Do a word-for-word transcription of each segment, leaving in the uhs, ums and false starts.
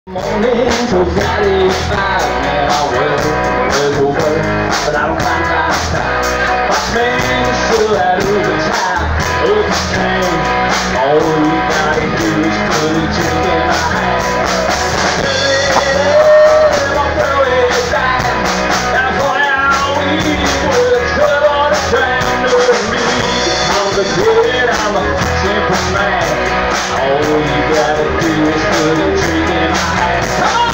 Morning till satisfied, man, I work, work, work, but I don't find time, time. My man is still at overtime, overtime. All you gotta do is put a drink in my hand. I'll throw it back, and for now we with a club on the train. Knowing me, I'm the kid, I'm a simple man. All you gotta do is put a drink in my hand. Come on!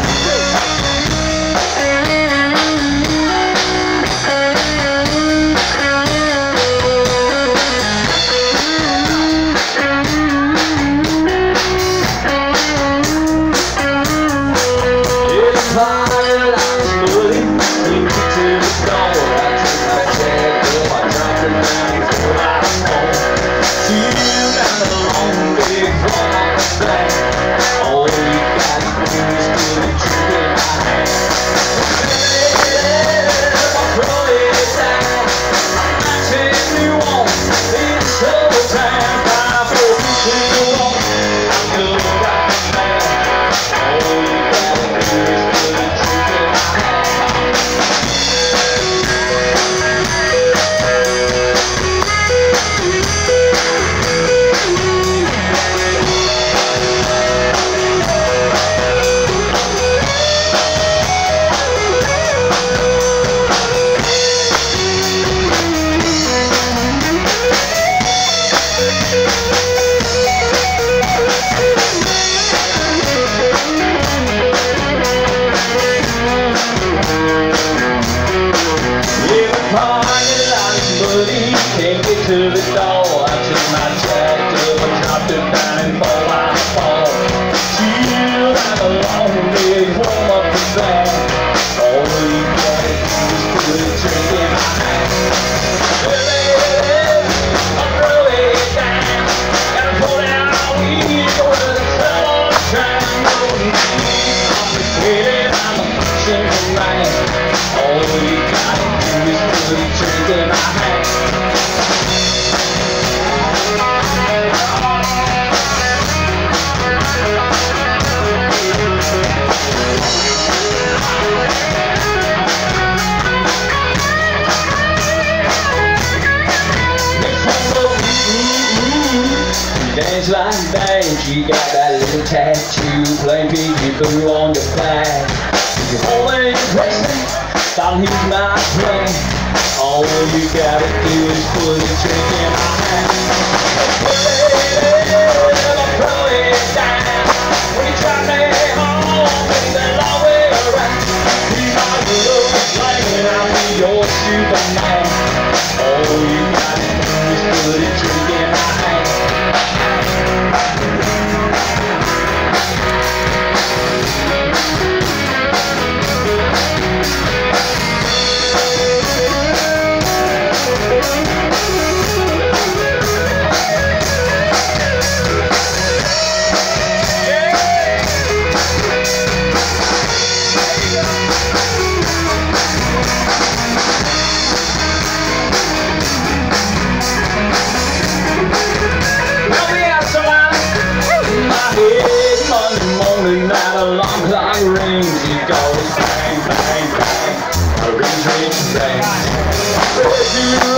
Can't get to the door. I took my jacket up and dropped it down and fall out the fall. Feel like a long leg warm up the back. All you gotta do is put a drink in my hand. Hey, I'll throw it down. Gotta pull down a weed with a club on the train. I'm the kid, I'm a simple man. All you gotta do is put a drink in my hand. Dance like that, you got that little tattoo, plain peekaboo on your flag. You're holding present, thought he's my plan. All you gotta do is put a drink in my hand. I'll throw it down. When you try me home, take the long way around. Be my little flame, I'll be your Superman. All you gotta do is put a drink in my hand. Alarm clock rings, it goes bang, bang, bang. A ring, ring, bang.